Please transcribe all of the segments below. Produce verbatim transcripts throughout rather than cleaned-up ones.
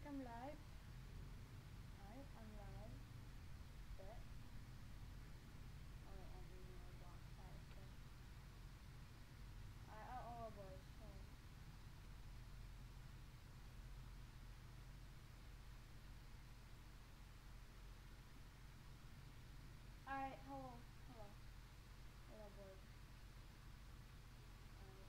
I'm live. Alright, I'm live. Bet. Alright, I'm reading my box. Alright, okay. Alright, oh, oh boys. Hold on. Alright, hello. Hello. Hello, boys. Alright.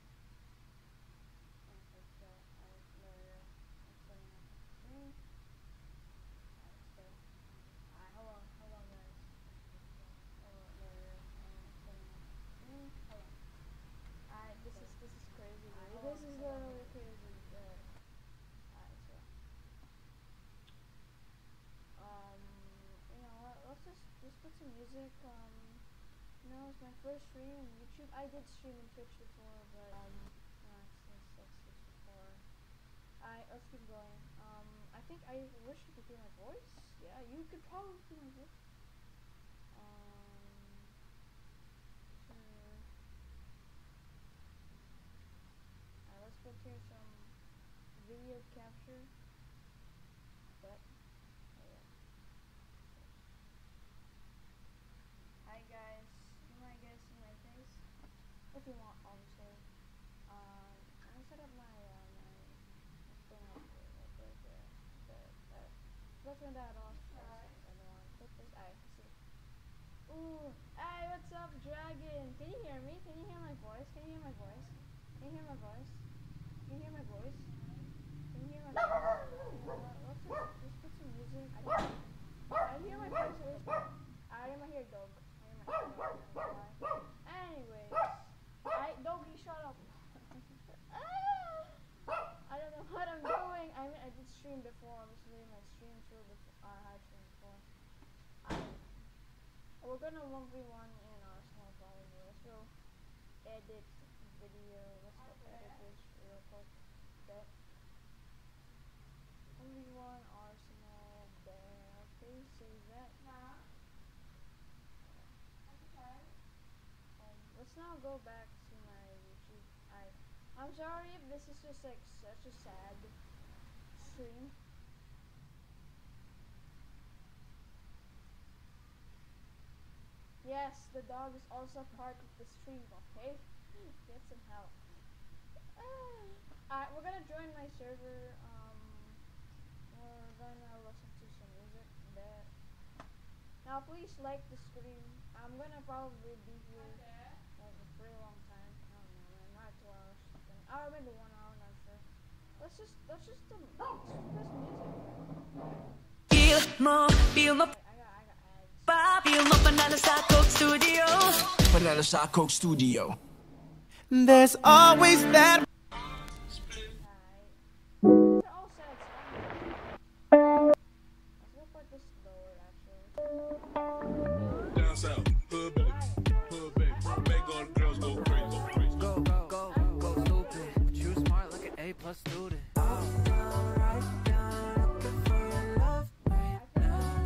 Okay, so, alright, there. I'm setting up the screen. Alright, so. Alright, hello. Hello, guys. Hello, there. I'm setting up the screen. Hello. Alright, this is, this is crazy. This is literally crazy. Uh, alright, so. Um, you know what? Let's just just put some music. Um, you know, it's my first stream on YouTube. I did stream on Twitch before, but um, no, it's, it's, that's just before. I let's keep going. Um, I think I wish you could hear my voice. Yeah, you could probably hear my voice. Um, sure. Alright, let's put here some video capture. But oh yeah. Hi guys, you might guys see my face if you want, obviously. Um, I'm gonna set up my uh, my thing up here, like right there. But uh, let's turn that off. Alright. I don't want to put this. Alright, see. Ooh, hey, what's up, Dragon? Can you hear me? Can you hear my voice? Can you hear my voice? Can you hear my voice? Can you hear my voice? Can you hear my voice? Uh, let's just, just put some music. I, I hear my voice. At least. I hear my hair dog. I hear my hair dog. I don't know why. Anyways, I doggy, shut up. I don't know what I'm doing. I mean, I did stream before. Obviously, my streams were before. I had streamed before. I, we're gonna one v one in our small probably. Let's go edit video. Let's go edit this real quick. Bet. one v one Arsenal. There. Okay, save that. Nah. Okay. Um, let's now go back to my YouTube. I, I'm sorry if this is just like such a sad stream. Yes, the dog is also part of the stream, okay? Get some help. Alright, we're gonna join my server. Um, we're gonna listen to some music. There. Now, please like the stream. I'm gonna probably be here like a pretty long time. I don't know, man. Not two hours. Something. Or maybe one hour. Not sure. Let's just, let's just, um, let's just press music. Feel more, feel more. I got, I got ads. Feel more. Banana Star Coke Studio. Banana Star Coke Studio. There's always that. Down south, hood baby, hood baby, make all the girls go crazy, go crazy. Go, go, go, go stupid. But you smart like an A plus student. Right down, looking for your love right now.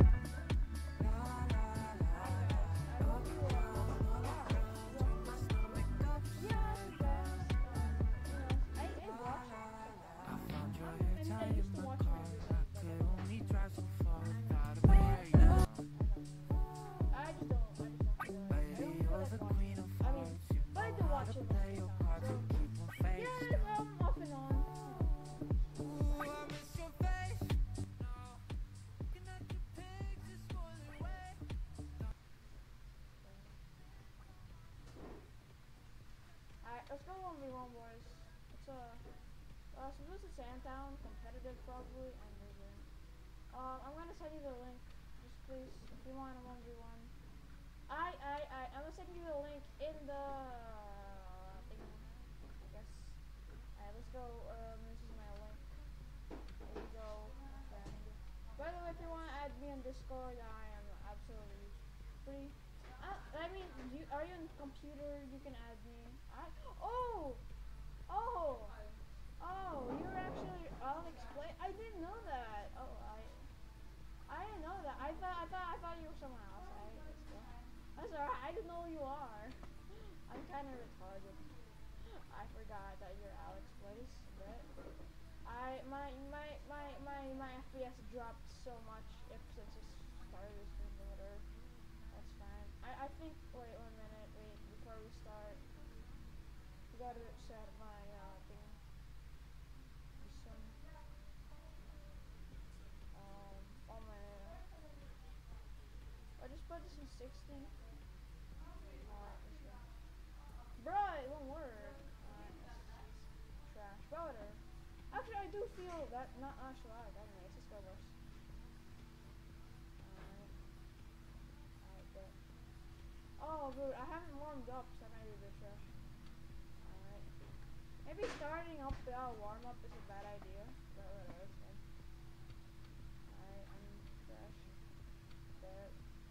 I found your hair tie in my car. I could only drive so far without a pair. I just don't, I just don't feel like it. I don't feel like watching it. I mean, but I do watch it most of the time, so. Yeah, um, off and on. Alright, let's go one v one, boys. It's a, uh, so this is Sandtown, competitive probably, and maybe. Um, I'm gonna send you the link, just please, if you want a one v one. I, I, I, I'm gonna send you the link in the thing, I guess. Alright, let's go. Um, this is my link. Here we go. Okay. By the way, if you want to add me on Discord, I am absolutely free. Uh, I mean, you are you on computer? You can add me. I, oh, oh, oh, you're actually Alex Play. I didn't know that. Oh, I, I didn't know that. I thought, I thought, I thought you were someone else. I, let's go. I'm sorry, I didn't know who you are. I'm kind of retarded. I forgot that you're Alex Place, but I I my my my my my F P S dropped so much if since I started this game or whatever. That's fine. I I think wait one minute, wait, before we start. We gotta set my uh thing. This one. Um oh my I just put this in sixteen. Alright, let's go. Bruh, it won't work. Alright, that's, that's trash. But whatever. Actually, I do feel that not actually lag. Anyways, let's go first. Alright. Alright, bet. Oh, dude, I haven't warmed up, so that might be a bit trash. Alright. Maybe starting up the uh, warm up is a bad idea. But whatever, it's fine. Alright, I'm trash. Bet.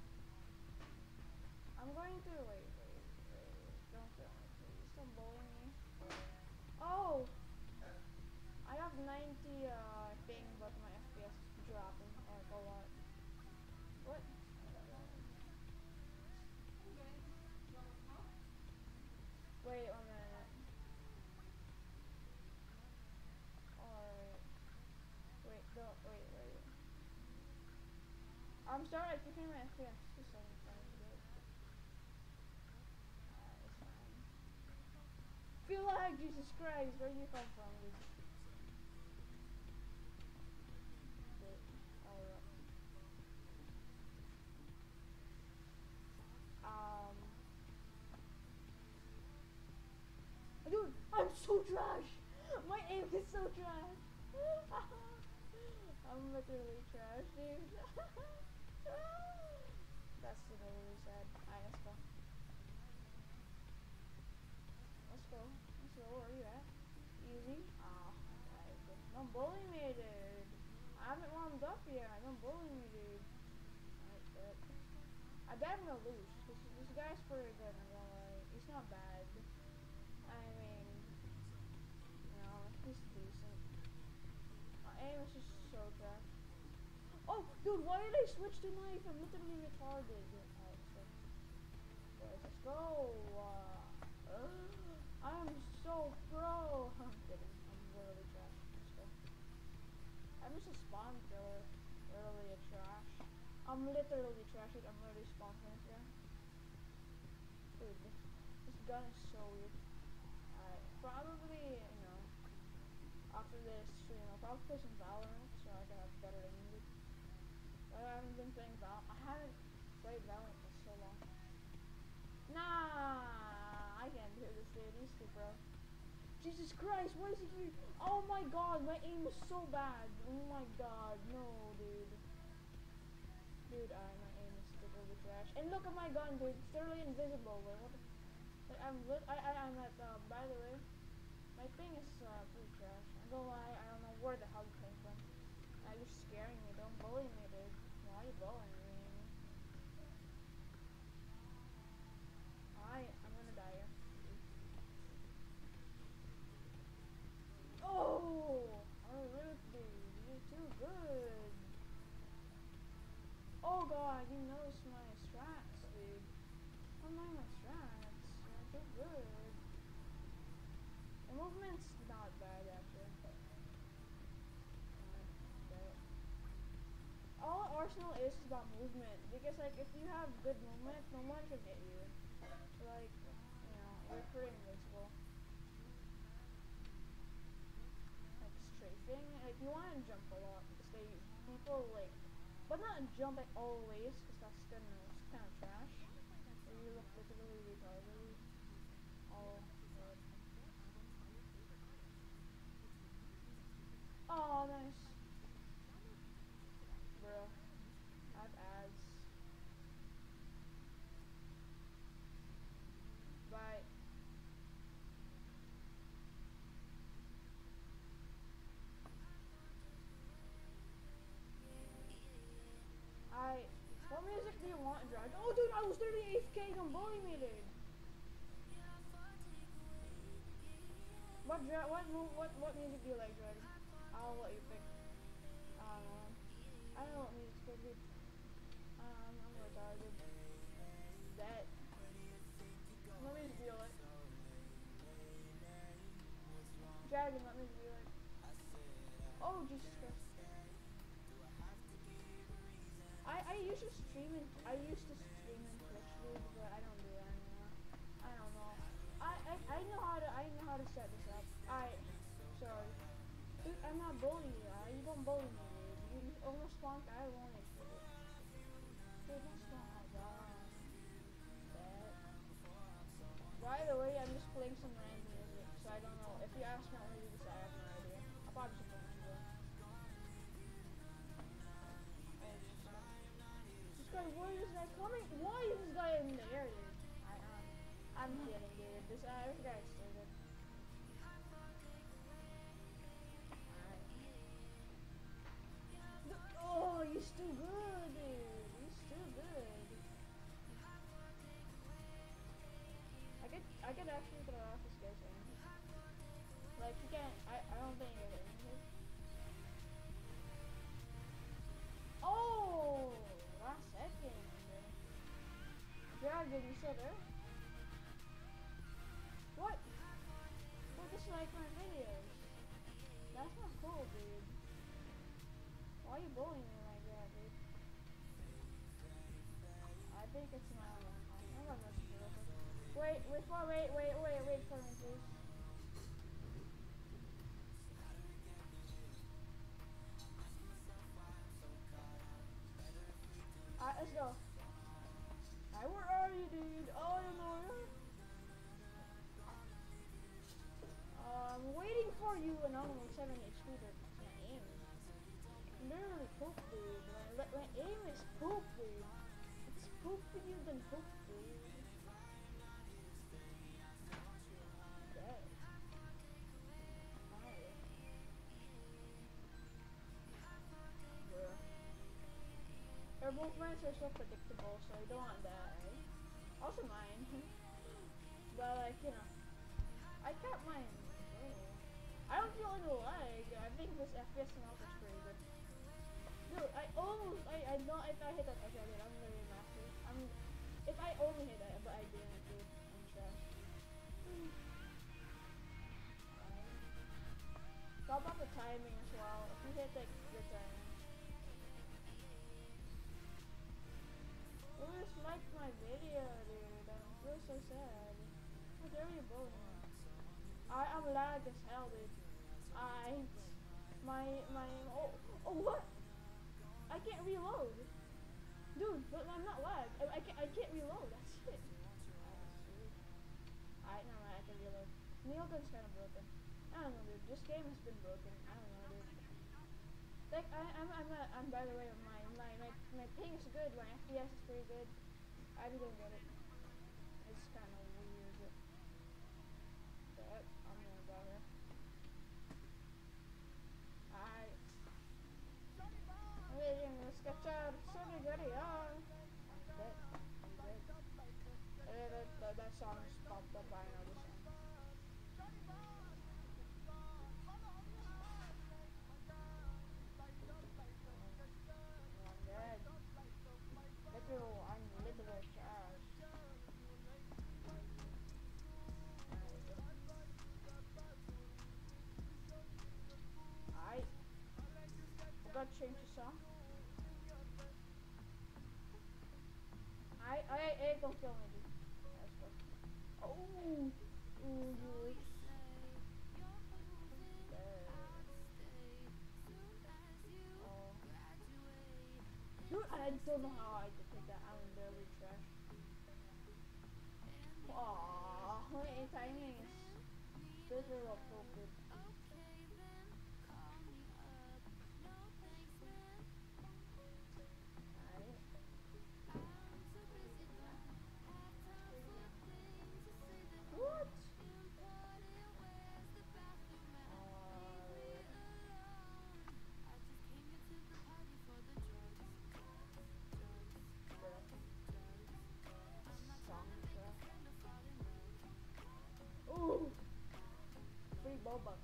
I'm going to wait, wait, wait. Don't kill me, please. Don't bully me. Oh! I have ninety uh thing, but my F P S is dropping like a lot. What? Wait one minute. Alright. Wait, don't wait, wait. I'm sorry, I keep hitting my F P S. Just so good. Alright, it's fine. Feel like Jesus Christ, where do you come from, dude? Wait, alright. Um Dude, I'm so trash! My aim is so trash! I'm literally trash, dude. That's literally sad. Alright, let's go. Let's go. Let's go. Where are you at? Easy. Ah, alright, good. Don't bully me, dude. I haven't warmed up yet. Don't bully me, dude. Alright, good. I bet I'm gonna lose. This, this guy's pretty good, I'm gonna lie. He's not bad. I mean, you know, he's decent. My aim is just so trash. Oh, dude, why did I switch to knife? I'm literally retarded. Alright, so, boys, let's go. Uh, uh, I'm so pro. I'm kidding. I'm literally trash. Let's go. I'm just a spawn killer. Literally a trash. I'm literally trash. I'm literally spawn killing this guy. Dude, this, this gun is so weird. Alright, probably, you know, after this, you know, probably play some Valorant so I can have better aim. I haven't been playing Val. I haven't played Valorant for so long. Nah, I can't do this, dude. He's too pro. Jesus Christ, what is he doing? Oh my God, my aim is so bad. Oh my God, no, dude. Dude, I my aim is totally trash. And look at my gun, dude. It's literally invisible. Wait, what? The, like, I'm lit. I I I'm at. Uh, by the way, my thing is uh, pretty trash. I don't lie. I don't know where the hell it came from. Uh, you're scaring me. Don't bully me, dude. Why are you bullying me? I I'm gonna die here. Oh, oh, Ruth, dude, you're too good. Oh God, you noticed my strats, dude. I don't mind my strats. You're too good. The movement's not bad actually. All Arsenal is about movement, because like if you have good movement, no one can hit you. Like, you know, you're pretty invincible. Like strafing, like you want to jump a lot because they people like, but not jump like always, because that's kind of kind of trash. So you look literally retarded. Oh, God. Oh, nice, bro. I have ads. Bye. I. What music do you want, Drag? Oh, dude, I was thirty-eight K. Don't bully me, dude. What dra what what what music do you like, Drag? I'll let you pick. I don't know. I don't know what music's good, dude. Um, I'm retarded. That. What music do you like? Dragon, what music do you like? Oh, Jesus Christ. I, I used to stream in, I used to stream in Twitch, dude, but I don't do that anymore. I don't know. I, I, I know how to, I know how to set this up. I, sorry. Dude, I'm not bullying you. Uh, you don't bully me, dude. You almost spawned, I won't accept it. Dude, don't spawn like that. That. By the way, I'm just playing some random music, so I don't know. If you ask me what music this, I have no idea. I'll probably just put this one. This guy, where is this guy coming? Why is this guy in the air, dude? I, um, I'm kidding, dude. This, uh, this guy's stupid. Alright. Oh, you're still good, dude. You're still good. I could, I could actually throw off this guy's aim. Like, you can't, I, I don't think you're hitting him. Oh, last second. Dragon, you still there? What? What dislike my videos? That's not cool, dude. Why are you bullying me like that, dude? I think it's not. I'm gonna message you real quick. Wait, wait for, wait, wait, wait, wait for me, please. Alright, let's go. Alright, where are you, dude? Oh, I don't know. Uh, I'm waiting for you, and I'm only seven H P to my aim. Literally poop, dude. My, my aim is poop, dude. It's poopier than poop, dude. Okay. Alright. Bruh. Our movements are so predictable, so you don't want that, right? Also mine. But like, you know, I kept mine. Oh. I don't feel any lag. I think this F P S amount is pretty good. Dude, I almost, I, I know if I hit that, okay, dude, I'm gonna be master. I'm, if I only hit that, but I didn't, dude, I'm trash. How about the timing as well? If you hit like good timing. Who just liked my video, dude? I feel so sad. How dare you bully me? I am lag as hell, dude. I, my, my, oh, oh what? I can't reload. Dude, but I'm not lag. I, I can't, I can't reload. That's it. Alright, no, I can reload. Neilgun's kind of broken. I don't know, dude. This game has been broken. I don't know, dude. Like, I, I'm, I'm, not, I'm. By the way, my, my, my, my ping is good. My F P S is pretty good. I really don't get it. It's kind of weird. But I'm gonna go here. Alright. Let's get out. Sorry, goody, yeah. I'm dead. I'm dead. Uh, that, that, that song just popped up. I know this song. I'm dead. Literal, I'm literal trash. I forgot to change the song. I, I, I, don't kill me, dude. Let's go. Oh, ooh, you. Dude, I don't know how I did take that. I'm literally trash. Aww, my timing is literal stupid. What? Ooh, free Bobucks.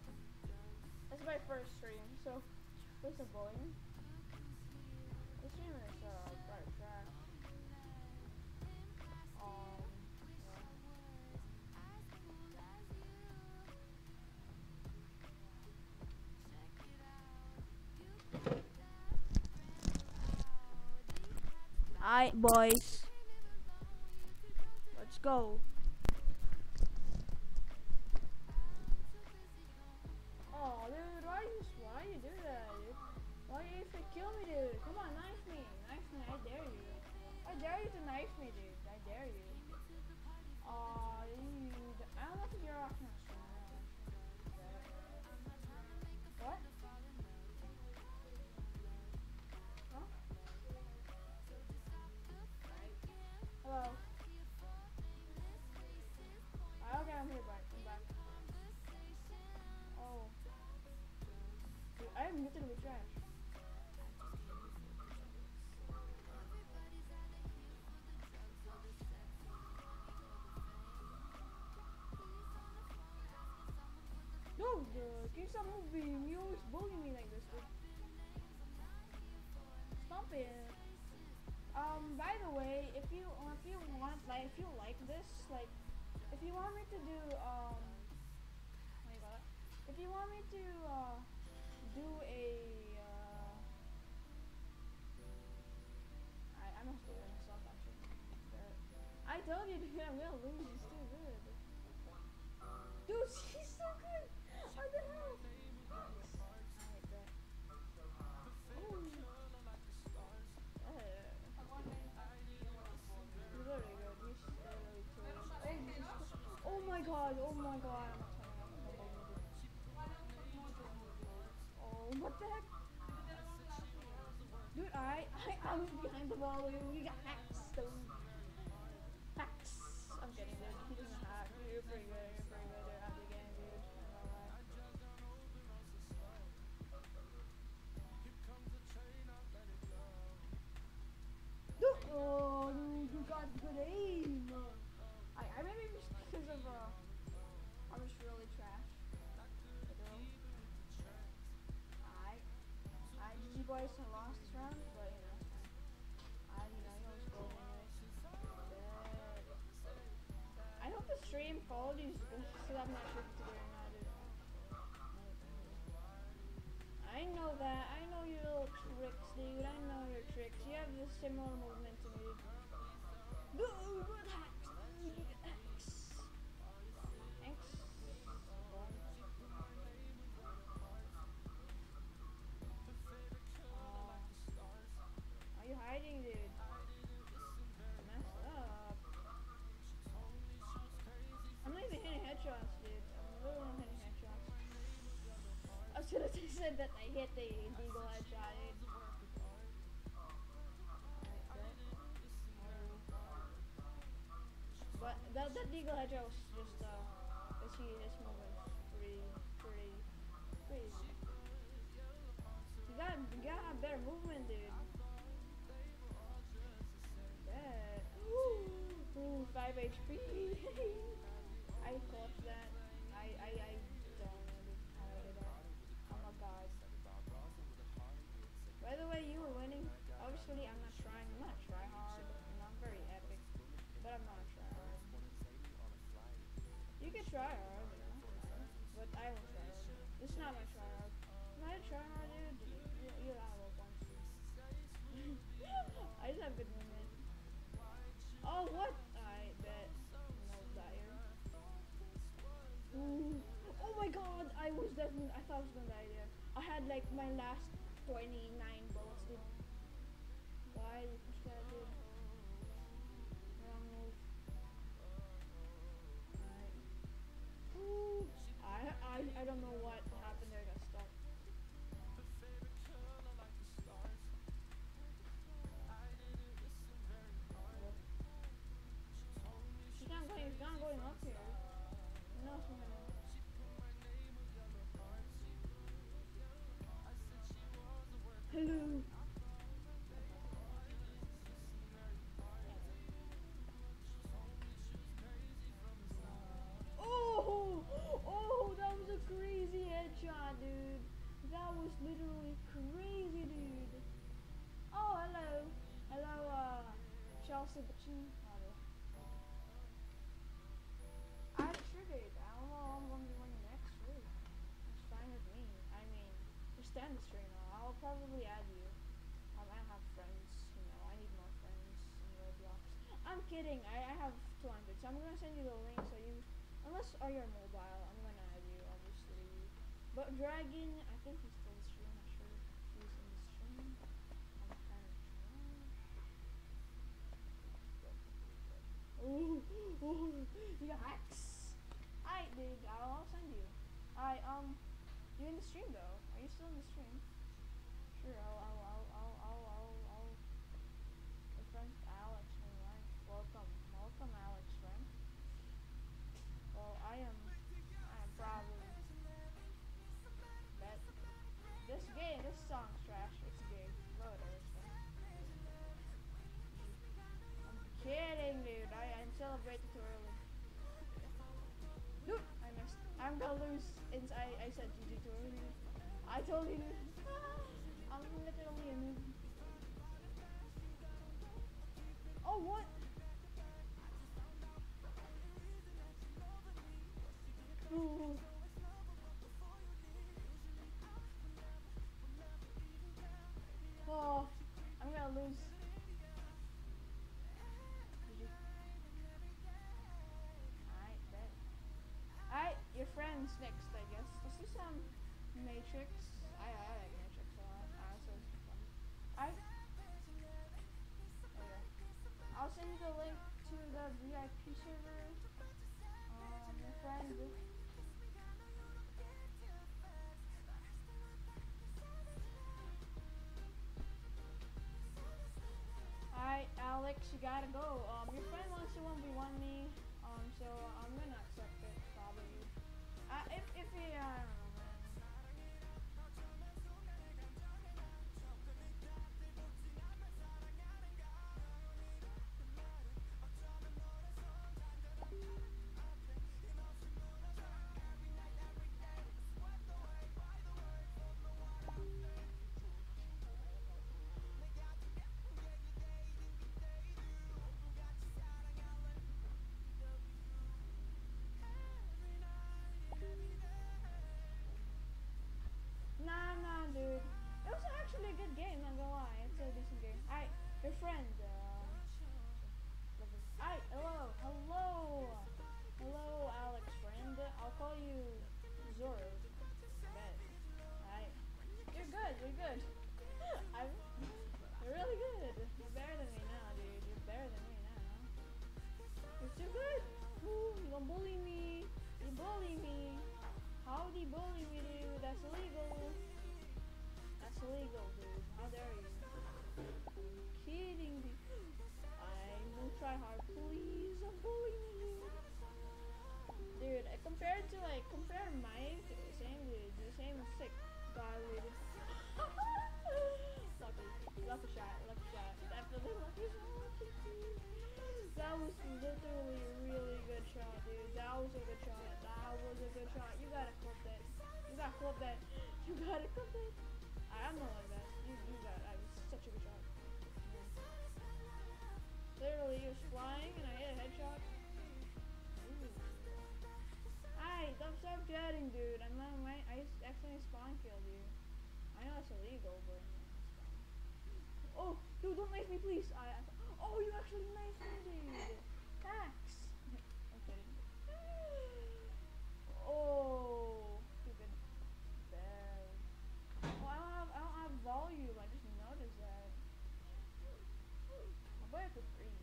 This is my first stream, so this is bullying. This stream game is uh, quite trash. Um, yeah. Alright, boys. Let's go. Oh, dude, why you why you do that, dude? Why you even kill me, dude? Come on, knife me, knife me. I dare you. I dare you to knife me, dude. I dare you. Aw, dude. I don't think you're off my stream. What? Huh? Hello. Ah, okay, I'm here, back. I'm back. Oh. Dude, I am literally trash. No, dude. Can you stop moving? You always bully me like this, dude. Stop it. Um, by the way, if you uh, if you want, like, if you like this, like, if you want me to do, um, what do you call it? If you want me to, uh, do a, uh, I, I'm not doing myself, actually. But I told you, dude, I'm gonna lose. He's too good. Dude, he's so good. What the hell? Alright, bet. Ooh. Uh, he's literally good. He's literally too good. Oh, he's oh my god, oh my god. I'm not turning off the volume, dude. Oh, what the heck? Dude, I, I, I was behind the volume. You got hacked, stone. Hacks. I'm kidding, dude. He doesn't hack. You're pretty good. You're pretty good at the game, dude. I'm not gonna lie. Dude, oh, dude, you got good aim. I, I maybe just because of uh, I'm just really trash. I, I, G G boys, I lost this round, but you know, it's fine. I, you know, you always score anyway. But I hope the stream quality is good, because I'm not sure if it's good or not, dude. I know that. I know your little tricks, dude. I know your tricks. You have the similar movement to me, dude. Dude, good hacks, dude. You get hacks. Thanks. Uh, are you hiding, dude? Messed up. I'm not even hitting headshots, dude. I'm literally not hitting headshots. I was gonna say that I hit the deagle headshot, dude. But that that deagle headshot was just uh, cause he his movement was pretty pretty crazy. You got you got a better movement, dude. Bet. Ooh, ooh, five H P. I caught that. I I I don't know how I did that. I'm a god. By the way, you were winning. Obviously, I'm not trying. I'm not try hard. I'm not very epic, but I'm not try hard. You can try hard, you know, but I won't try hard. This is not my try hard. Am I a try hard, dude? You, you have low points. I just have good movement. Oh, what? I bet. No, dire. Ooh. Oh my god, I was definitely, I thought I was gonna die there. I had like my last twenty-nine bullets, dude. Why did you push that, dude? Wrong move. Alright. Ooh. I, I, I don't know what happened there, I got stuck. He's not going, he's not going up here. No, it's not. Hello. Oh, oh, that was a crazy a bitchin'. I sure did. I don't know I'm gonna be winning next. Sure. It's fine with me. I mean, just stand the stream now. I'll probably add you. Um, I don't have friends, you know. I need more friends in Roblox. I'm kidding. I, I have two hundred. So I'm gonna send you the link so you, unless are you mobile, I'm gonna add you, obviously. But Dragon, I think he's still in the stream. I'm not sure if he's in the stream. I'm kind of Ooh, ooh, you got hacks. Alright, dude, I'll, I'll send you. Alright, um, you in the stream though? Are you still in the stream? Sure, I'll, I'll, I'll, I'll, I'll, I'll, I'll. My friend Alex, my wife. Welcome, welcome, Alex, friend. Well, I am, I am probably. Bet this game, this song's trash. It's gay. Throw it over. Kidding, dude. I, I celebrated too early. Dude, I missed. I'm gonna lose. Since I, I said G G too early. I told you. I'm literally a noob. Oh, what? Ooh. Oh, I'm gonna lose. Alright, your friends next, I guess. Let's do some Matrix. I, I like Matrix a lot. Uh, so it's fun. Alright. Okay. I'll send you the link to the V I P server. Um, your friend. Alright, Alex, you gotta go. Um, your friend wants to one v one me. Um, so I'm gonna accept it, probably. Uh, if, if he, uh, I don't know, man. Nah, nah, dude. It was actually a good game, not gonna lie. It's a decent game. Alright, your friend, uh... Alright, hello, hello! Hello, Alex, friend. I'll call you Zoro. Bet. Alright. You're good, you're good. I'm... You're really good. You're better than me now, dude. You're better than me now. You're too good. Ooh, you don't bully me. You bully me. Howdy bully me, dude. That's illegal. That's illegal, dude. How dare you? Are you kidding me? I will try hard. Please don't bully me, dude. Dude, compared to like, compare Mike, same dude, the same sick guy, dude. Lucky. Lucky shot. Lucky shot. Definitely lucky shot. That was literally a really good shot, dude. That was a good shot. That was a good shot. You gotta clip that. You gotta clip that. You gotta clip that. I'm not like that. You, you got that. Was such a good shot. Yeah. Literally, he was flying and I hit a headshot. Alright, stop, stop chatting, dude. I'm not, my, I accidentally spawn killed you. I know it's illegal, but. Oh, dude, don't knife me, please. I, I Oh, you actually knifed me, dude. Thanks. I'm kidding. Oh, stupid. Bad. Oh, I don't have, I don't have volume. I just noticed that. I'll buy it for free.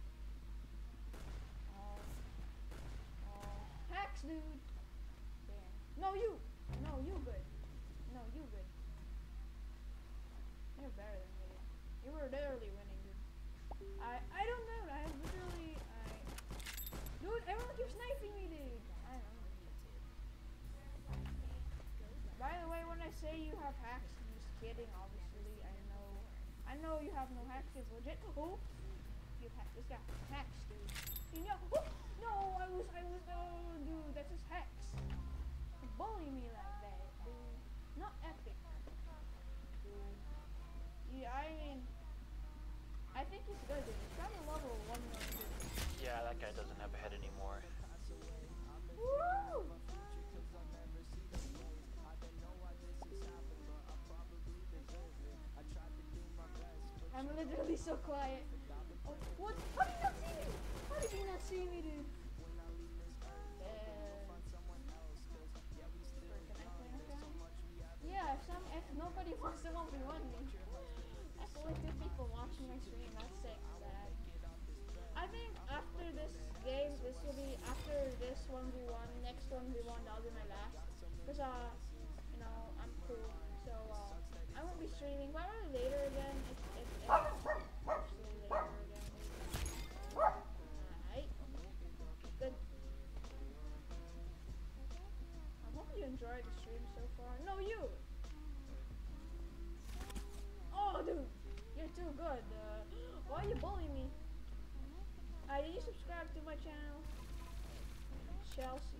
Oh. Oh. Hacks, dude. Damn. No, you. No, you good. No, you good. You're better than me. You were literally winning, dude. I I don't know. I literally I dude, everyone keeps sniping me, dude. I don't know. By the way, when I say you have hacks, I'm just kidding. Obviously, I know. I know you have no hacks. It's legit. Oh, you have this guy hacks, dude. You know? Oh, no, I was I was oh, dude. That's just hacks. Bully me like that, dude. Not epic, dude. Yeah, I mean. I think he's good, dude. He's probably level one that guy doesn't have a head anymore. Woo! I'm literally so quiet. Oh, what? How did you not see me? How did you not see me, dude? Uh, yeah, if some if nobody wants to one v one me, that's only two people watching my stream. That's sick, sad. I think after this game, this will be after this one v one. Next one v one, that'll be my last. Cause uh, you know, I'm cool. So uh, I won't be streaming. Probably later again. If if, if actually later again. Alright. Good. I hope you enjoyed the stream so far. No, you. Oh, dude, you're too good. Uh, why you bully me? Uh, did you subscribe to my channel? Chelsea.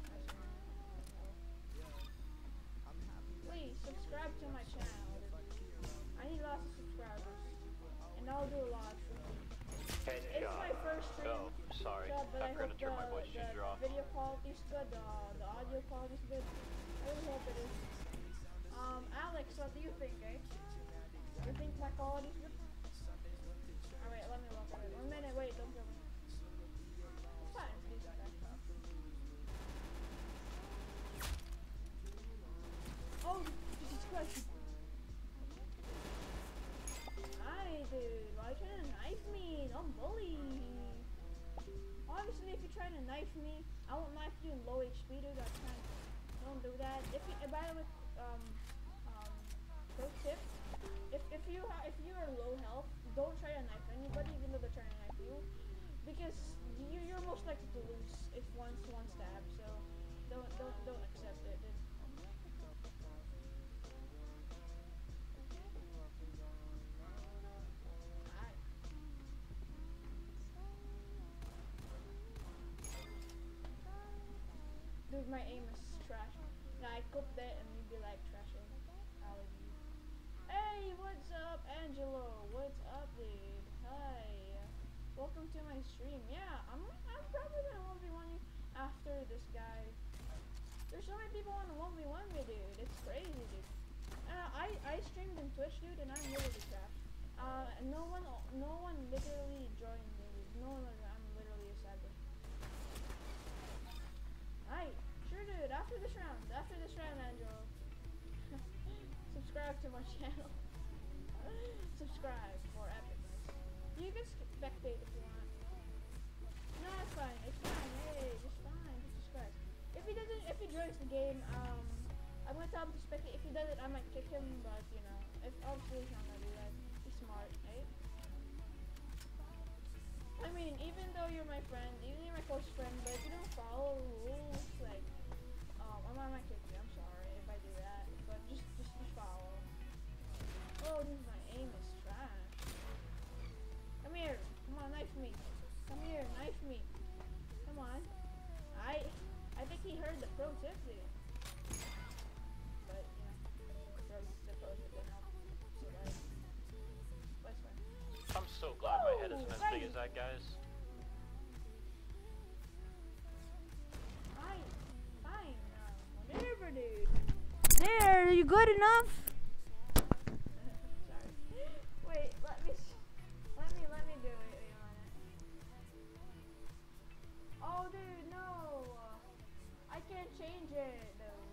Please subscribe to my channel. I need lots of subscribers, and I'll do a lot. Headshot. It's my first stream. Oh, sorry. So, but I, I hope forgot to turn the, my voice the changer off. video quality's good. The the audio quality's good. I really hope it is. Um, Alex, what do you think, eh? You think my quality's good? Alright, let me look at it. One minute, wait, don't kill me. It's fine, it's decent, actually. Oh, Jesus Christ. Hi, dude. Why are you trying to knife me? Don't bully. Obviously, if you're trying to knife me, I won't knife you in low H P, dude. I can't. Don't do that. If you, uh, by the way, um, um, pro tip. If, if you ha if you are low health, don't try to knife anybody, even though they're trying to knife you, because you, you're most likely to lose if once one stab. So don't don't don't accept it. Dude. Alright. Dude, my aim is trash. Now I cook that and you'd be like trashing. I'll leave you. Hey, what's up, Angelo? What's up, dude? Hi. Welcome to my stream. Yeah, I'm I'm probably gonna one v one you after this guy. There's so many people on the one v one me, dude. It's crazy, dude. Uh, I I streamed in Twitch, dude, and I'm really trash. Uh, no one no one literally joined me. No one. I'm literally a savage. Alright, sure, dude. After this round, after this round, Angelo. Subscribe to my channel. Subscribe for epicness. You can spectate if you want. No, it's fine. It's fine. Hey, it's fine. Just subscribe. If he doesn't, if he joins the game, um, I'm gonna tell him to spectate. If he does it, I might kick him. But you know, if obviously he's not gonna do that. He's smart, right? I mean, even though you're my friend, even though you're my close friend, but if you don't follow rules, like, um, I might kick you. I'm sorry if I do that, but just, just, just follow. Oh, dude, my aim is trash. Come here. Come on, knife me. Come here, knife me. Come on. I, I think he heard the pro tip, dude. But, you know, pro, the pro tip didn't help. So, guys, but it's fine. I'm so glad my head isn't Ooh, as right. big as that guy's. Fine, fine, uh, whatever, dude. There, are you good enough? Sorry. Wait, let me, let me, let me do it. Wait a minute. Oh, dude, no. I can't change it, though.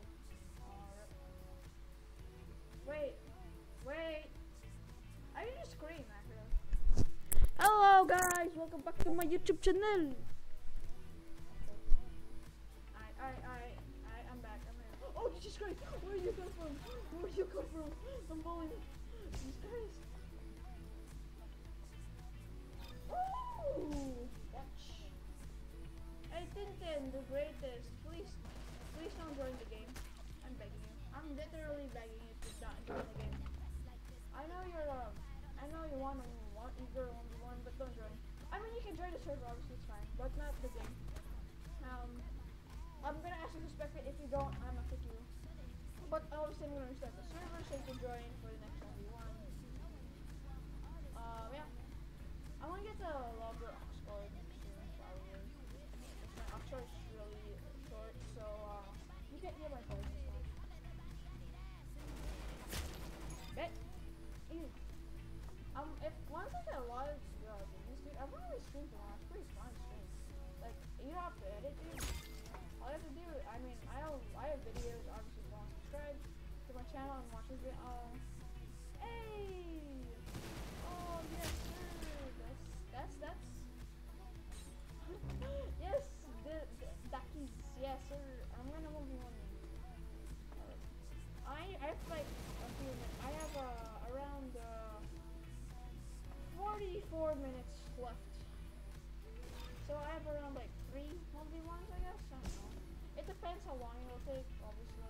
Wait, wait. I can just scream, actually. Hello, guys. Welcome back to my YouTube channel. Alright, alright, alright. Alright, I'm back. I'm here. Oh, Jesus Christ. Where did you come from? Where did you come from? I'm bullying. Jesus Christ. Ooh, watch. Hey, Tintin, the greatest. Please, please don't join the game. I'm begging you. I'm literally begging you to not join the game. I know you're, um, I know you want to want eager one v one, but don't join. I mean, you can join the server, obviously it's fine, but not the game. Um, I'm gonna ask you to spectate. If you don't, I'm gonna kick you. But obviously, I'm gonna restart the server so you can join for the next one v one. Um, yeah. I wanna get the logger score soon, probably. stream tomorrow. It's pretty fun stream. Like, you don't have to edit, dude. All you have to do, I mean, I have, I have videos, obviously, go and subscribe to my channel and watch this video. Uh, hey! Oh, yes, sir. That's, that's, that's. Yes, the, the duckies. Yes, sir. I'm gonna one v one you. I, I have like a few minutes. I have uh, around uh, forty-four minutes left. So I have around like three one v ones, I guess. I don't know. It depends how long it'll take, obviously.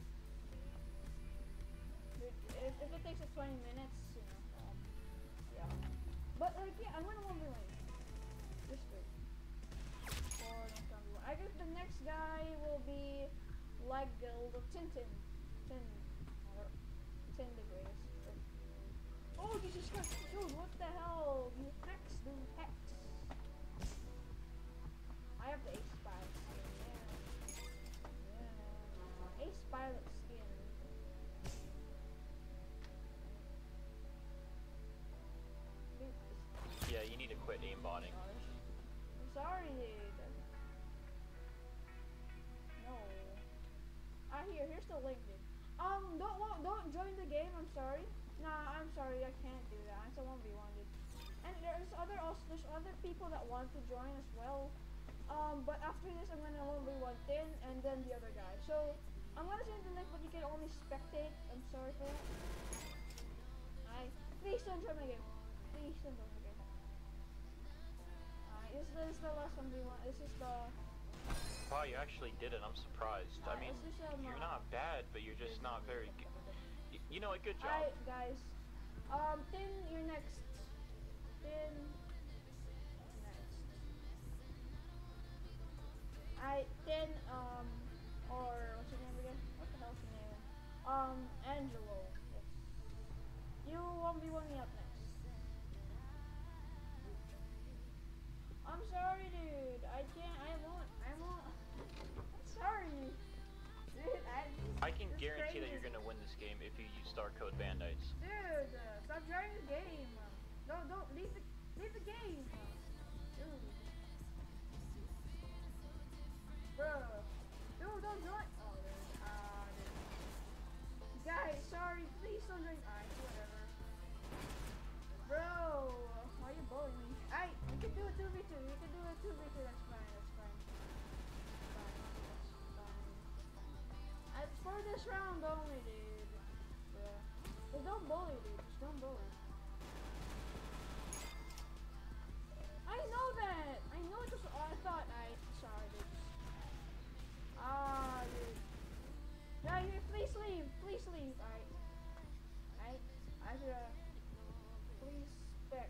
Dude, if, if it takes like twenty minutes, you know, um, yeah. But like, yeah, I'm gonna one v one. Just wait. For next one v one. I guess the next guy will be like Guild of Tintin. Tin, or Tin the greatest. Oh, Jesus Christ, dude, what the hell? You hex, dude, hex. I have the Ace Pilot skin. Yeah. Yeah. Ace Pilot skin. Dude, Yeah, you need to quit aimbotting. I'm sorry, dude. No. Ah, here, here's the link, dude. Um, don't don't join the game. I'm sorry. Nah, I'm sorry. I can't do that. It's a one v one, dude. And there's other also there's other people that want to join as well. Um, but after this, I'm gonna one v one Tin and then the other guy. So I'm gonna send the link, but you can only spectate. I'm sorry for that. I please don't join my game. Please don't join my game. Alright, this, this is the last one v one. This is the. Wow, you actually did it. I'm surprised. I mean, this is, um, you're not bad, but you're just not very good. You know what? Good job. Alright, guys. Um, Tin, you're next. Tin. Next. Alright, Tin, um, or what's your name again? What the hell's your name? Um, Angelo. Yes. You one v one me up next. I'm sorry, dude. I can't. I won't. I won't. I'm sorry. Dude, I, I can it's guarantee crazy. that you're gonna win this game if you use star code Bandites. Dude, uh, stop joining the game. Don't, don't leave the, leave the game. Dude. Bro. Dude, don't join. Oh, dude. Uh, dude. Guys, sorry. Please don't join. Alright, whatever. Bro, why are you bullying me? Alright, you can do a two v two. You can do a two v two. That's fine. That's fine. Fine. That's fine. I, for this round only, dude. Yeah. But don't bully, dude. Just don't bully. I know that. I know it was. Oh, I thought I. Sorry, dude. Ah, dude. Yeah, you please leave. Please leave. Alright. Alright. I should. Uh, please spec.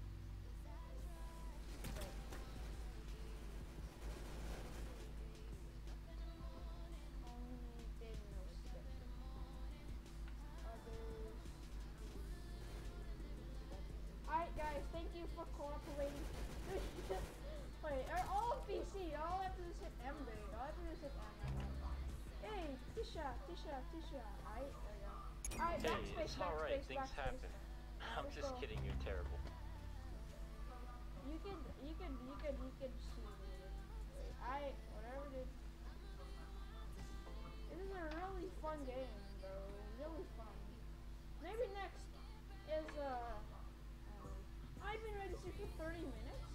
Alright guys, thank you for cooperating. Wait, are all P C? All I have to do is hit M, baby. All I have to do is hit M. Hey, Tisha, Tisha, Tisha. Alright, there you go. Alright, Hey, backspace, it's alright. backspace, Things backspace. happen. I'm Let's just go. kidding. You're terrible. You could, you could, you could, you could see me. Wait, I, whatever, dude. This is a really fun game, bro. Really fun. Maybe next is, uh, um, I've been ready to see for thirty minutes.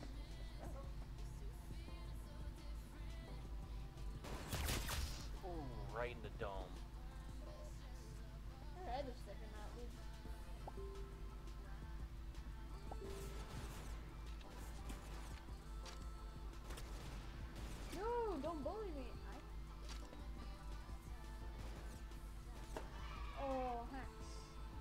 Ooh, right in the dome. Her head is sticking out, dude. No, don't bully me. I... Oh, hacks.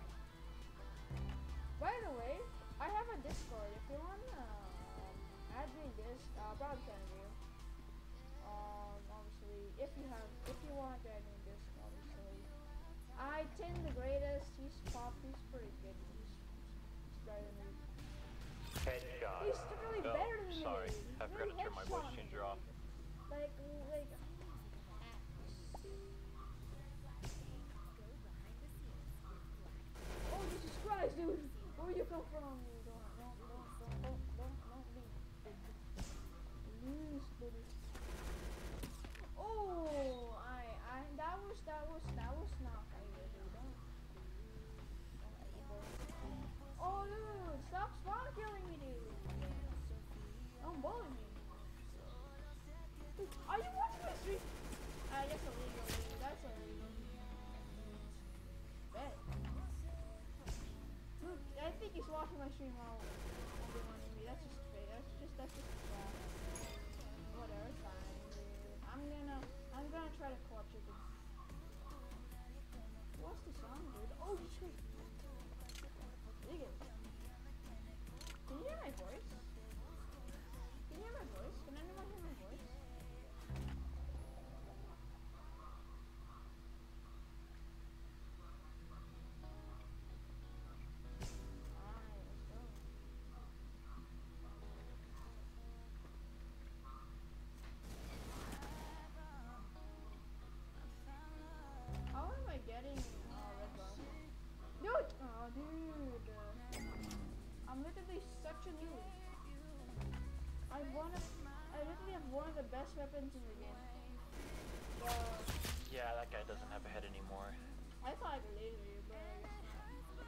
By the way, I have a Discord. If you wanna uh, add me in this, uh, probably can do. Um, obviously, if you have, if you want to add me in this, obviously. I Tin the greatest. He's pop. He's pretty good. He's, he's better than me. Headshot. He's really oh, better than me. sorry. He's I forgot really to turn my voice headshot me. changer off. Like, like. Oh, Jesus Christ, dude! Where you come from? You don't, don't, don't, don't, don't, don't, don't leave. do this. Oh, I, I, that was, that was, that was not fair, dude. Don't, don't evil. Oh, dude, stop spawn killing me, dude. Don't bully me. Dude, are you watching my stream? Uh, that's illegal, dude. That's illegal. Bet. Dude, I think he's watching my stream while undermining me. That's just fake. That's just, that's just crap. Whatever, it's fine, dude. I'm gonna, I'm gonna try to clutch it. What's the song, dude? Oh, shit. Dig it. Can you hear my voice? Can you hear my voice? Can anyone hear my voice? Alright, let's go. How am I getting uh, red bar? Dude! Oh, dude. I'm literally such a noob. I want to. I literally have one of the best weapons in the game. The, Yeah, that guy doesn't have a head anymore. I thought I believed you, but I guess not.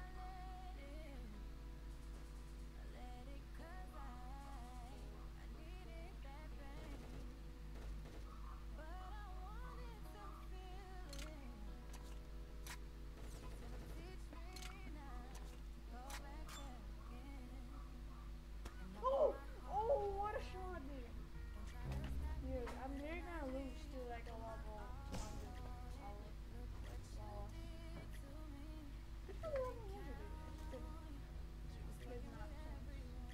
Oh! Oh, what a shot, dude! Dude, I'm really gonna lose to like a level two hundred solid. Solid. It's probably level one hundred, dude. It's good. It's good not sense.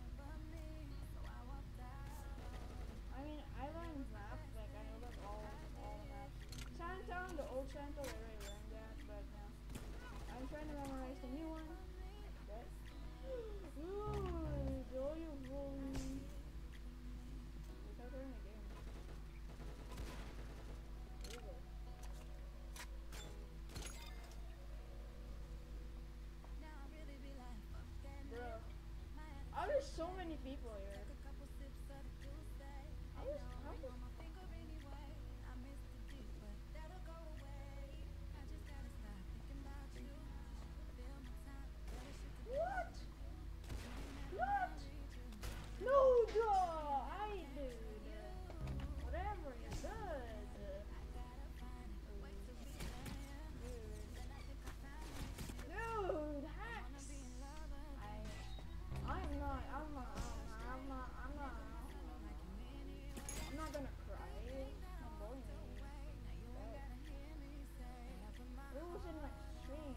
I mean, I learned math, like I know like all, all the math. Chinatown, the old Chinatown, I already learned that, but now I'm trying to memorize the new one. Okay. Ooh, do you bully? Look out there in the game. There you go. Bro. Oh, there's so many people here. How is, how is, what? What? No, duh! I, dude. Whatever, you're good. Dude, hacks! I, I'm not, I'm not, I'm not, I'm not, I'm not gonna cry. I'm bullying me. It was in my stream.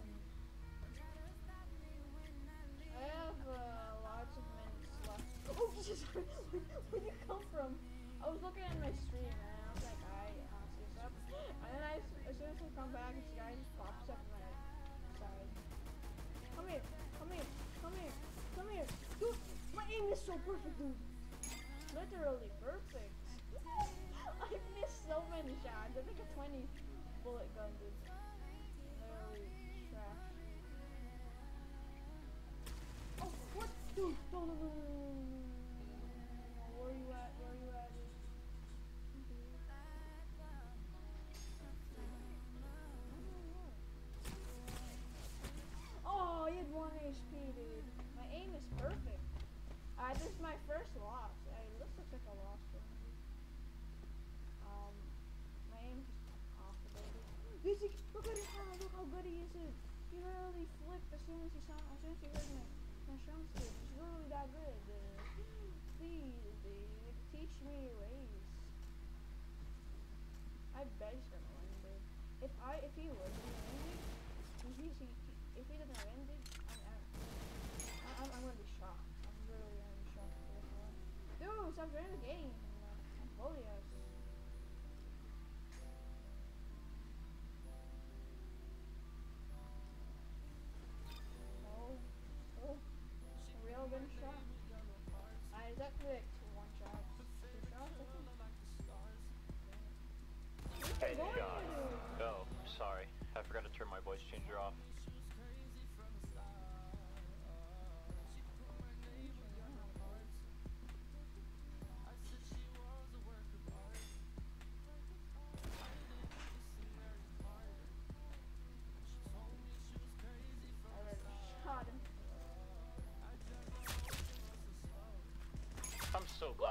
I have uh, lots of minutes left. Oh, Jesus! Where'd you come from? I was looking at my stream and I was like, I honestly suck. And then I, as soon as I come back, this guy just pops up my side. Come here, come here, come here, come here. Dude, my aim is so perfect, dude. Literally perfect. I missed so many shots. I think a twenty bullet gun, dude. Literally trash. Oh, what? Dude, no, no, no, no, no, no, no. Where are you at? Where are you at? Oh, you had one H P, dude. My aim is perfect. Uh, this is my first loss. Uh, this looks like a loss for me. Um, my aim is just off the baby. This is, look at his hand. Look how good he is. Dude. He literally flipped as soon as he saw, as soon as he heard my, my shot stick. He's literally that good, dude. Please, dude, teach me your ways. I bet he's gonna win, dude. If I, if he was in the win, dude, if he, he, if he doesn't win, dude, I'm, I'm, I'm, I'm gonna be shocked. I'm literally gonna be shocked if he doesn't win. Dude, stop joining the game. Bully us. No. Oh. A real gun shot. I that clicked. One shot. Two shots, I think. Hey, John. Oh, sorry. I forgot to turn my voice changer off.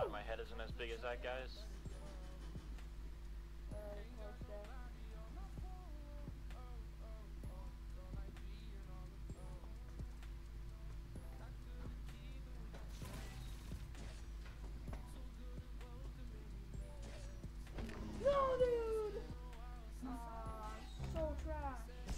glad my head isn't as big as that guy's. Very close there. No, dude! Ah, so trash.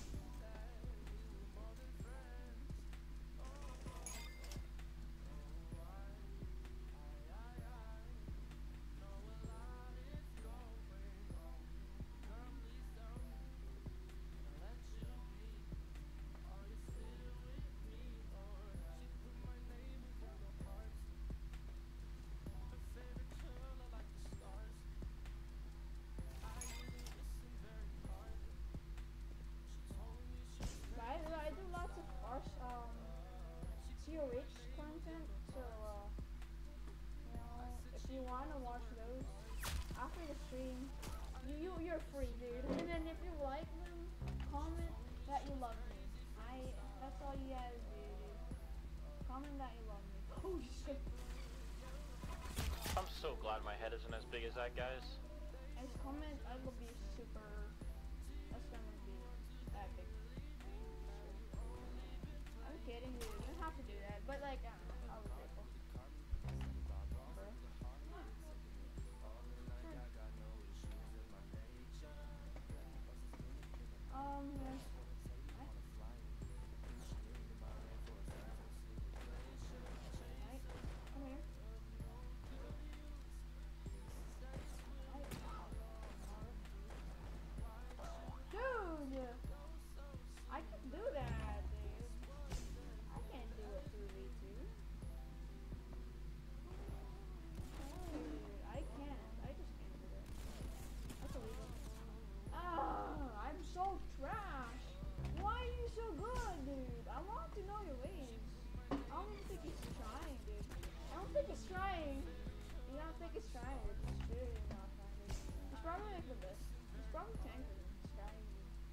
I, I do lots of course, um, C O H content, so, uh, you know, if you want to watch those after the stream, you, you, you're free, dude. And then if you like them, comment that you love me. I, that's all you gotta do, dude. Comment that you love me. Oh shit. I'm so glad my head isn't as big as that guy's. And comment, I will be super, that's gonna be epic. I'm kidding, dude. You don't have to do that, but like, I don't know, I was grateful. Bro. Um, yeah. Right. Right. Come here. Right. Dude! I can do that, dude. I can't do it two v two. Dude, I can't. I just can't do it. That's illegal. Ah, I'm so trash. Why are you so good, dude? I want to know your ways. I don't think he's trying, dude. I don't think he's trying. You don't think he's trying, dude. He's really not trying, dude. He's probably like the best. He's probably tanking. He's trying.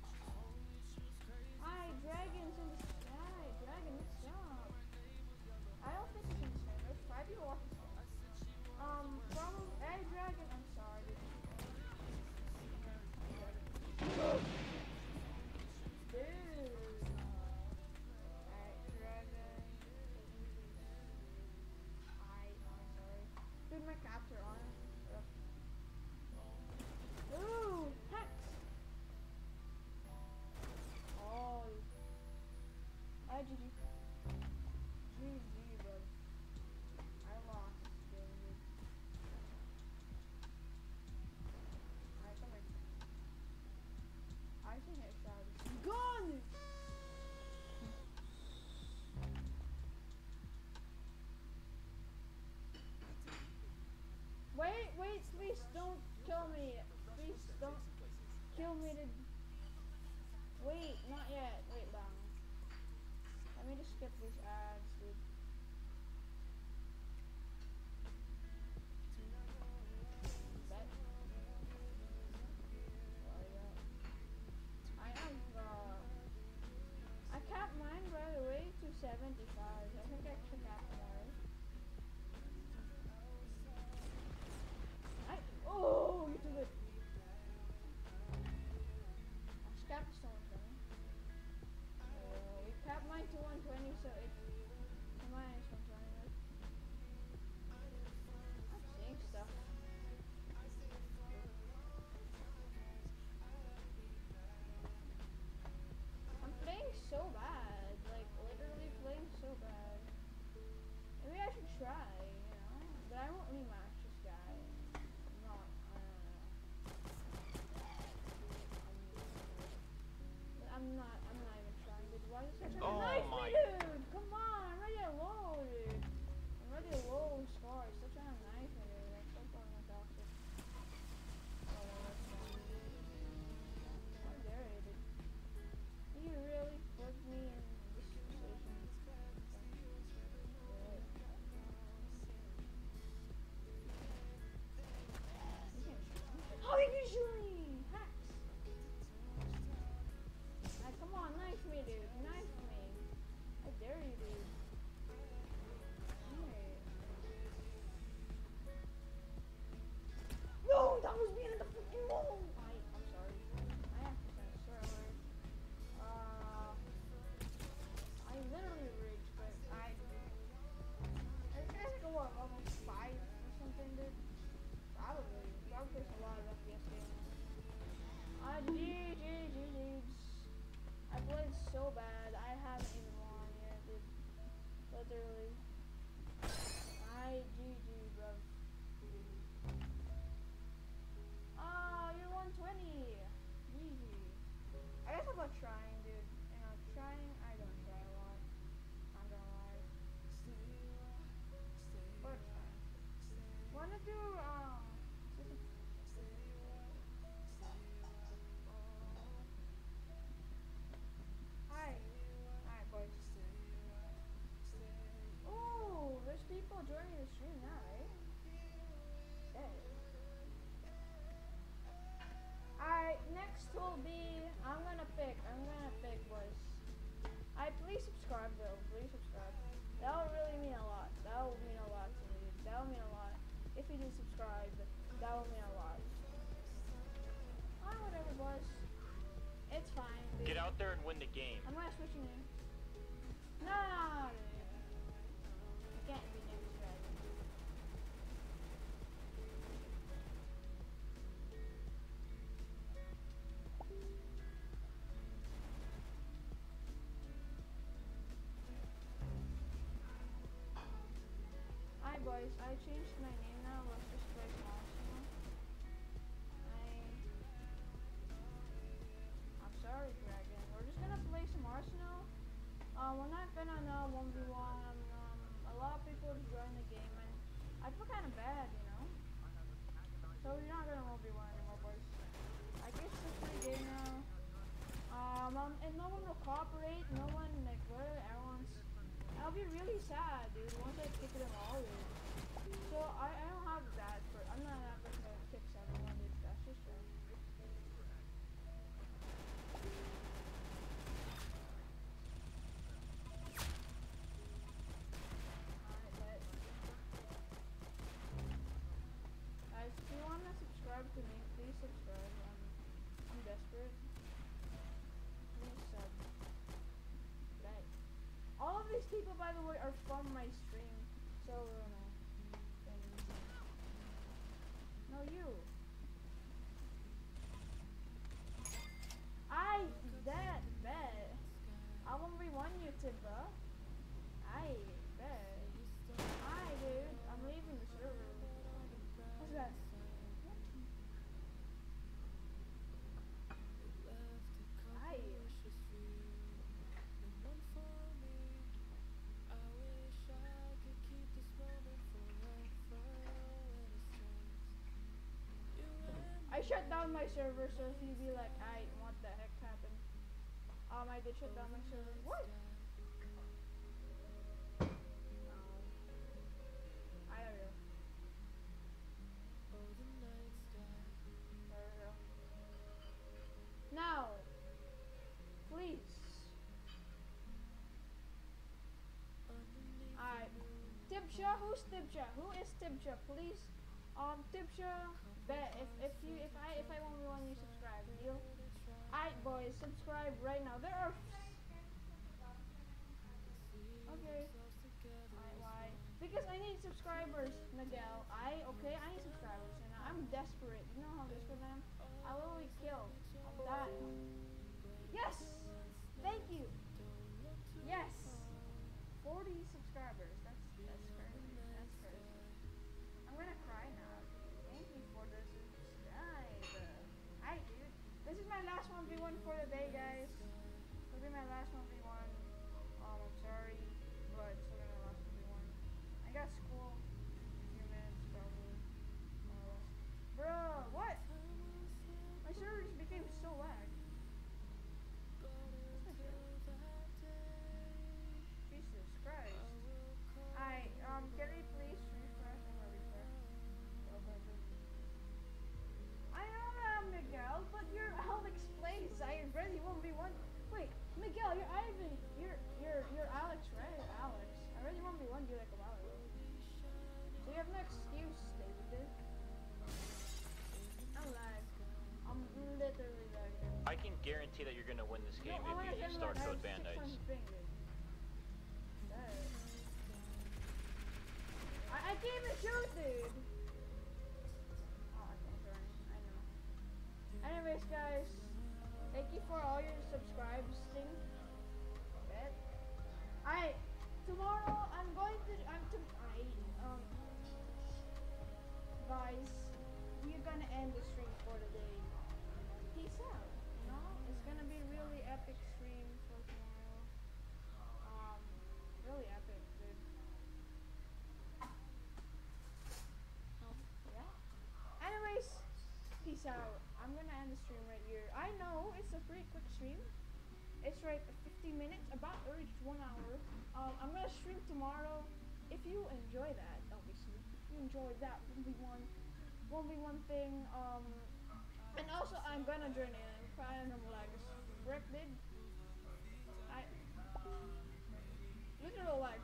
Hi, dragons in the sky. Dragon, stop. I don't think it's in the sky. There's five people walking. Um, from hey, dragon. I'm sorry, dude. Dude. Alright, dragon. Hi, I'm sorry. Dude, my capture on it. Ooh, hex. Oh. I G G. G G, bro. I lost this game, dude. Alright, come here. I can hit shot. Gone! Wait, wait, please don't kill me. Please don't kill me to... Wait, not yet. Wait, down. Let me just skip these ads, dude. Bet. I am, uh... I capped mine, by the way, to seventy-five. I think I should cap more. I... Oh, you're too good. I'll cap is still one twenty. Uh, we capped mine to one twenty, so it... Mine is one twenty, right? I'm seeing stuff. I'm playing so bad, like literally playing so bad. Maybe I should try, you know, but I won't rematch this guy. I'm not, I don't know. I'm, I'm not, I'm not even trying, dude. Why is this such a Oh knife my- me, dude? Come on, I'm already at low, dude. I'm already at low score. He's still trying to knife me, dude. That's so fucking toxic. Oh, well, that's fine. How dare you, dude? You really put me in this position. Right. You can't shoot me. How you can shoot me? Hacks. Alright, come on, Ah, G G, G G's. I played so bad, I haven't even won yet, dude. Literally. I G G, bro. Ah, you're one twenty. G G. I guess about trying, dude. You know, trying, I don't try a lot. Not gonna lie. But try. Wanna do, um... Hi. Hi, boys. Ooh, there's people joining the stream now, right? Hey. Alright, next will be, I'm gonna pick, I'm gonna pick, boys. I please subscribe though, please subscribe. That would really mean a lot. That would mean a lot to me. That would mean a lot. If you did subscribe, that would mean a lot. Ah, whatever, boys. It's fine, dude. Get out there and win the game. I'm gonna switch your name. No, no, no, no, dude. You can't be named Dragon. Hi, boys. I changed my name now. Let's just play some Arsenal. I... I'm sorry, Dragon. We're just gonna play some Arsenal. Uh, we're not gonna know one v one. Um, a lot of people just join the game, and I feel kind of bad, you know? So we're not gonna one v one anymore, boys. I guess it's a free game now. Um, um, and no one will cooperate. No one, like, whatever, everyone's... I'll be really sad, dude, once I kick them all, dude. So, I, I don't have that, for, I'm not that person that kicks everyone, dude, that's just true. Alright, bet. Guys, if you wanna subscribe to me, please subscribe, um, I'm desperate. Please sub. Bet. All of these people, by the way, are from my stream, so, you know. No, you. I that bet. I won't be one you, Timba. I bet. I dude. I'm leaving the server. What's that? I. I shut down my server, so if you be like, I what the heck happened? Um, I did shut down my server. What? Um, I don't know. There we go. Now, please. Alright. Tibsha, who's Tibsha? Who is Tibsha? Please, um, Tibsha. Bet if if you if I if I won't be one you subscribe, deal? Alright, boys, subscribe right now. There are okay. Alright, why? Because I need subscribers, Miguel. I okay, I need subscribers, and I'm desperate. You know how desperate I am? I will be killed. I'm dying. Yes! Thank you! Yes! forty subscribers. That's that's crazy. That's crazy. I'm gonna cry now. Thank you for the subscribe. Hi, dude. This is my last one v one for the day, guys. This will be my last one v one. Um, I'm sorry, but it's still my last one v one. I got school in a few minutes, probably. Uh, bro, what? My server just became so lag. Jesus Christ. Alright, um, can we please refresh? I'm gonna refresh. I know that, Miguel, but you're Alex Plays. I already one v one. Wait, Miguel, you're Ivan. You're you're you're Alex, right? Alex. I already one v one you like a while ago. So you have no excuse, David. I'm lag. I'm literally lagging. I can guarantee that you're gonna win this game No, if you use Star Code Bandites. I, I can't even shoot, dude. Oh, I can't do anything. I know. Anyways, guys, guys, we're gonna end the stream for the day. Peace out. You know, it's gonna be really epic stream for tomorrow. Um, really epic, dude. Um, yeah. Anyways, peace out. I'm gonna end the stream right here. I know it's a pretty quick stream. It's like fifty minutes, about or it's one hour. Um, I'm gonna stream tomorrow. If you enjoy that, obviously, if you enjoy that one v one, one v one thing. Um, and also I'm gonna join in. Paranormal lag is frick, dude. I literal lag.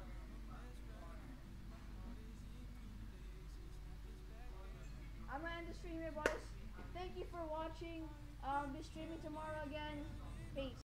I'm gonna end the stream here, boys. Thank you for watching. I'll be streaming tomorrow again. Peace.